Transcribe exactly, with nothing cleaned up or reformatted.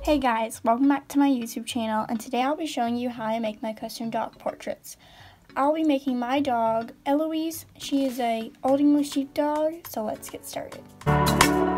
Hey guys, welcome back to my YouTube channel, and today I'll be showing you how I make my custom dog portraits. I'll be making my dog, Eloise. She is a Old English Sheepdog, so let's get started.